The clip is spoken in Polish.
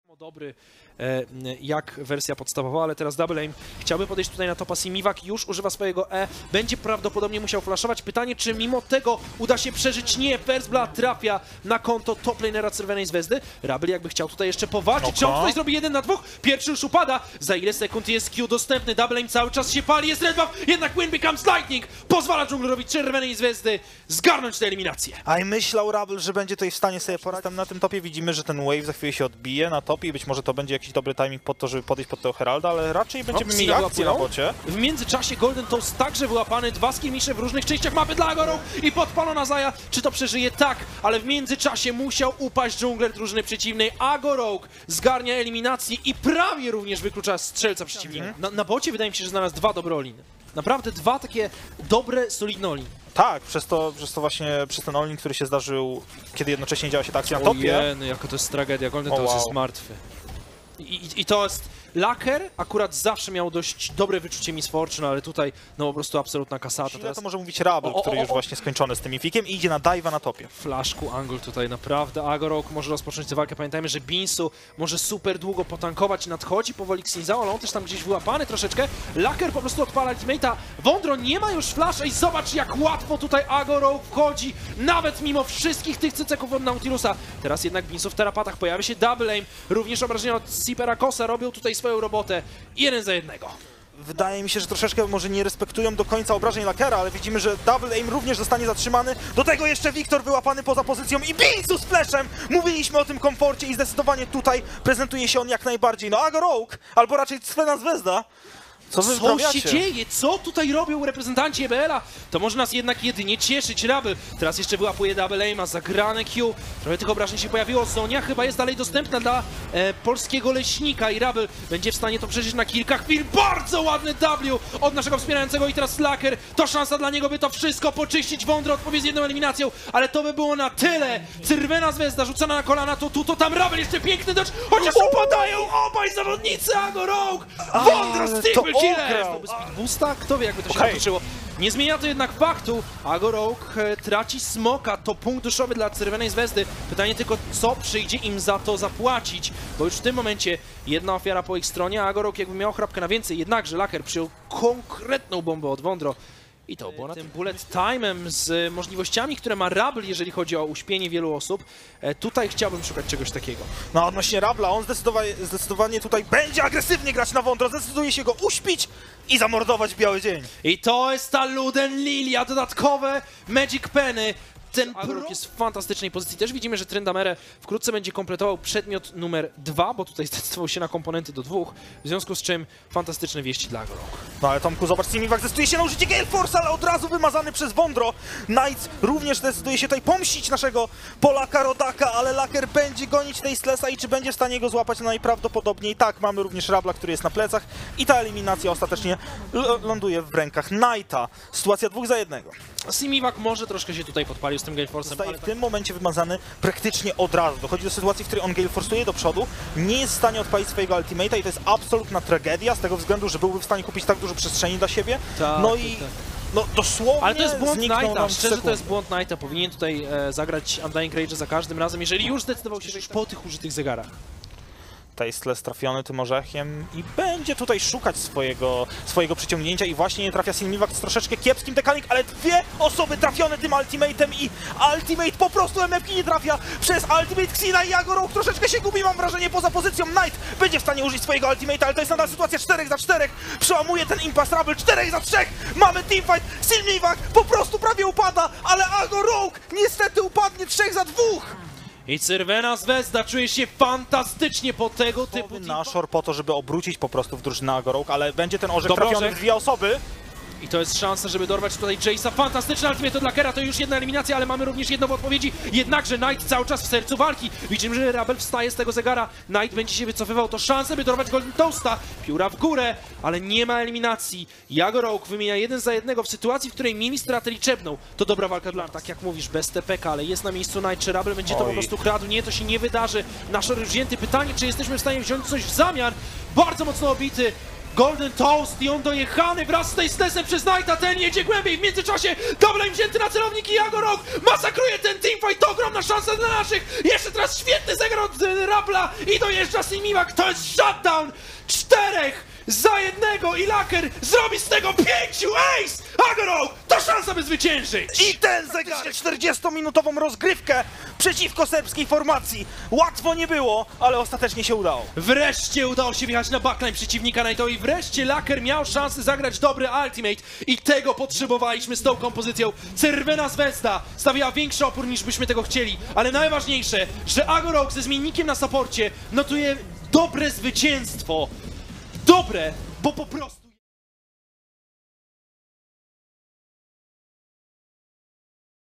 Dobry jak wersja podstawowa, ale teraz Double Aim chciałby podejść tutaj na topa. Simiwak już używa swojego E, będzie prawdopodobnie musiał flashować. Pytanie, czy mimo tego uda się przeżyć? Nie, First Blood trafia na konto top lanera Czerwonej Zvezdy. Rabel jakby chciał tutaj jeszcze powalczyć, czy on tutaj zrobi 1 na 2? Pierwszy już upada, za ile sekund jest Q dostępny? Double Aim cały czas się pali, jest red buff, jednak Wind Becomes Lightning pozwala dżunglerowi Czerwonej Zvezdy zgarnąć tę eliminację. A i myślał Rabel, że będzie tutaj w stanie sobie poradzić. Tam na tym topie widzimy, że ten wave za chwilę się odbije na topie i być może to będzie jakiś dobry timing pod to, żeby podejść pod tego Heralda, ale raczej będziemy mieli akcję na bocie. W międzyczasie Golden Toast także wyłapany, 2 skirmisze w różnych częściach mapy dla Agorą i podpalona Zaja. Czy to przeżyje? Tak, ale w międzyczasie musiał upaść dżungler drużyny przeciwnej. Agorouk zgarnia eliminację i prawie również wyklucza strzelca przeciwnika. Na bocie wydaje mi się, że znalazł 2 dobre oliny. Naprawdę 2 takie dobre, solidne oliny. Tak, przez ten all-in, który się zdarzył, kiedy jednocześnie działa się ta akcja na topie. Ojej, jaka to jest tragedia, Golden Toast jest martwy. I to jest... Laker akurat zawsze miał dość dobre wyczucie Miss Fortune, ale tutaj no po prostu absolutna kasata. Teraz to może mówić Rabel, który już właśnie skończony z tym infikiem i idzie na dive'a na topie. Flaszku angle tutaj naprawdę. Agorouk może rozpocząć tę walkę. Pamiętajmy, że Binsu może super długo potankować, nadchodzi powoli Xinzao, ale on też tam gdzieś wyłapany troszeczkę. Laker po prostu odpala ultimate'a. Wondro nie ma już flasha i zobacz, jak łatwo tutaj Agorouk wchodzi, nawet mimo wszystkich tych cyceków od Nautilusa. Teraz jednak Binsu w tarapatach, pojawia się Double Aim, również obrażenia od Siperakosa, robią tutaj swoją robotę 1 za 1. Wydaje mi się, że troszeczkę może nie respektują do końca obrażeń Lakera, ale widzimy, że Double Aim również zostanie zatrzymany. Do tego jeszcze Wiktor wyłapany poza pozycją i Binsu z flashem! Mówiliśmy o tym komforcie i zdecydowanie tutaj prezentuje się on jak najbardziej. No Agorouk, albo raczej Czerwona Zvezda. Co się dzieje? Co tutaj robią reprezentanci EBL-a? To może nas jednak jedynie cieszyć. Rabel teraz jeszcze wyłapuje Double Aima, zagrane Q. Trochę tych obrażeń się pojawiło. Zonia chyba jest dalej dostępna dla polskiego leśnika i Rabel będzie w stanie to przeżyć na kilka chwil. Bardzo ładny W od naszego wspierającego i teraz Laker. To szansa dla niego, by to wszystko poczyścić. Wondro odpowie z 1 eliminacją, ale to by było na tyle. Czerwona Zvezda rzucana na kolana, to tam Rabel jeszcze piękny dodge, chociaż upadają obaj zawodnicy. Agorouk, Wondro, Steeple to by speed boosta? Kto wie, jakby to się natoczyło. Nie zmienia to jednak faktu. Agorouk traci smoka. To punkt duszowy dla Czerwonej Zvezdy. Pytanie tylko, co przyjdzie im za to zapłacić. Bo już w tym momencie jedna ofiara po ich stronie, a Agorouk jakby miał chrapkę na więcej. Jednakże Laker przyjął konkretną bombę od Wondro. I to było na tym bullet time'em z możliwościami, które ma Rabel, jeżeli chodzi o uśpienie wielu osób. Tutaj chciałbym szukać czegoś takiego. No odnośnie Rabla, on zdecydowanie tutaj będzie agresywnie grać na Wondro, zdecyduje się go uśpić i zamordować w biały dzień. I to jest ta Luden Lilia, dodatkowe Magic Penny. Ten Agorouk jest w fantastycznej pozycji. Też widzimy, że Tryndamere wkrótce będzie kompletował przedmiot numer 2, bo tutaj zdecydował się na komponenty do 2, w związku z czym fantastyczne wieści dla Agorouk. No ale Tomku, zobacz, Simiwak zdecyduje się na użycie Gale Force, ale od razu wymazany przez Wondro. Knights również decyduje się tutaj pomścić naszego Polaka Rodaka, ale Laker będzie gonić tej Slesa i czy będzie w stanie go złapać? No najprawdopodobniej tak. Mamy również Rabla, który jest na plecach i ta eliminacja ostatecznie ląduje w rękach Knighta. Sytuacja 2 za 1. Simiwak może troszkę się tutaj podpalił z tym Gale Force'em. Zostaje w tym momencie wymazany praktycznie od razu. Dochodzi do sytuacji, w której on Gale Force'uje do przodu, nie jest w stanie odpalić swojego ultimate'a i to jest absolutna tragedia z tego względu, że byłby w stanie kupić tak dużo przestrzeni dla siebie. No i no dosłownie. Ale to jest błąd Knighta, szczerze to jest błąd Knighta. Powinien tutaj zagrać Undying Rage za każdym razem, jeżeli już zdecydował się po tych użytych zegarach. Tasteless trafiony tym orzechem i będzie tutaj szukać swojego przyciągnięcia i właśnie nie trafia Simiwak z troszeczkę kiepskim tekanik, ale 2 osoby trafione tym ultimatem i ultimate po prostu MFK nie trafia przez ultimate Xina i Agorouk troszeczkę się gubi, mam wrażenie, poza pozycją. Knight będzie w stanie użyć swojego ultimata, ale to jest nadal sytuacja 4 za 4, przełamuje ten impasse Rabel, 4 za 3, mamy teamfight, Simiwak po prostu prawie upada, ale Agorouk niestety upadnie 3 za 2. I Czerwona Zvezda czuje się fantastycznie po tego typu Nashor po to, żeby obrócić po prostu w drużynę Agorouk, ale będzie ten orzech trafiony w 2 osoby. I to jest szansa, żeby dorwać tutaj Jace'a. Fantastyczny ultimate od Lakera, to już jedna eliminacja, ale mamy również jedną w odpowiedzi. Jednakże Knight cały czas w sercu walki. Widzimy, że Rabel wstaje z tego zegara. Knight będzie się wycofywał, to szansa, by dorwać Golden Toasta. Pióra w górę, ale nie ma eliminacji. Agorouk wymienia 1 za 1 w sytuacji, w której mieli stratę liczebną. To dobra walka dla, tak jak mówisz, bez TPK, ale jest na miejscu Knight. Czy Rabel będzie to po prostu kradł? Nie, to się nie wydarzy. Nasz już wzięty. Pytanie, czy jesteśmy w stanie wziąć coś w zamian? Bardzo mocno obity. Golden Toast i on dojechany wraz z Tastelessem przez Knighta, ten jedzie głębiej, w międzyczasie Double Aim wzięty na celownik i Jagorok masakruje ten teamfight, to ogromna szansa dla naszych, jeszcze teraz świetny zegar od Rappla i dojeżdża Simimak, to jest shutdown 4 za 1 i Laker zrobi z tego 5, ace! Agorok, to szansa by zwyciężyć! I ten zegar 40-minutową rozgrywkę przeciwko serbskiej formacji. Łatwo nie było, ale ostatecznie się udało. Wreszcie udało się wjechać na backline przeciwnika Knightowi, wreszcie Laker miał szansę zagrać dobry ultimate i tego potrzebowaliśmy z tą kompozycją. Cervena Zvezda stawiała większy opór niż byśmy tego chcieli, ale najważniejsze, że Agorok ze zmiennikiem na supporcie notuje dobre zwycięstwo. Dobre, bo po prostu...